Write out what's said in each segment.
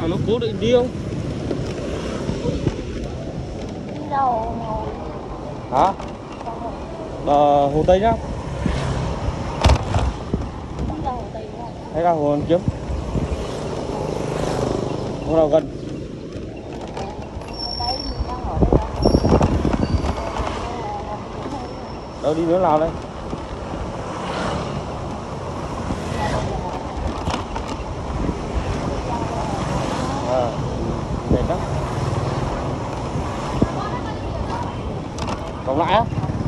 À, nó cố định đi không? Đi đâu ngồi. Hả? Hồ Tây nhá. Đi đâu Hồ Tây đúng không? Hay là Hồ Hoàn Kiếm? Hồ nào gần? Đây mình đang ở đây đó. Đâu đi nữa nào đây? À, đẹp lắm. Còn lại á?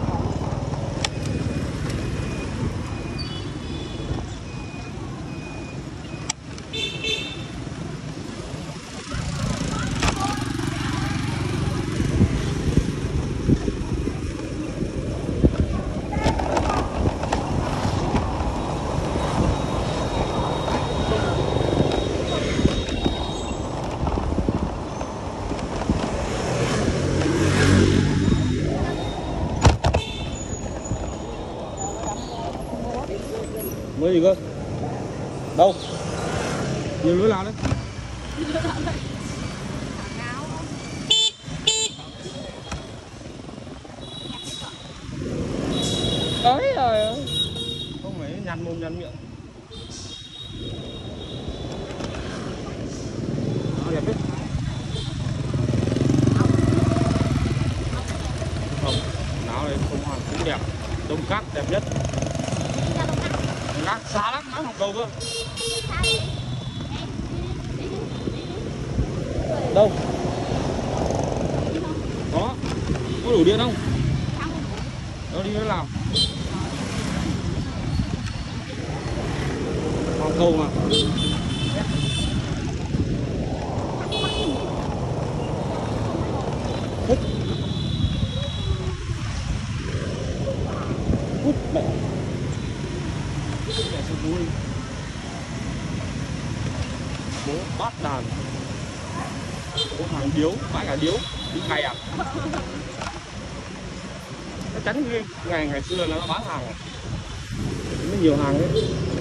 Mới gì cơ? Đâu? Nhiều lưới nào đấy? Đấy rồi. Không phải nhăn mồm nhăn miệng. Nó đẹp đấy. Không, áo này không hoàn cũng đẹp. Đông Cát đẹp nhất. Đông Cát xa lắm, má Hồng Cầu cơ. Đâu? Có đủ điện không? Đâu đi nữa nào? Hồng Cầu mà. Hút. Hút mẹ. Mẹ sao vui. Bố bát đàn. Bố hàng điếu, bãi cả điếu. Đi ngày à? Chắc chắn ngày xưa là nó bán hàng à? Nó nhiều hàng đấy.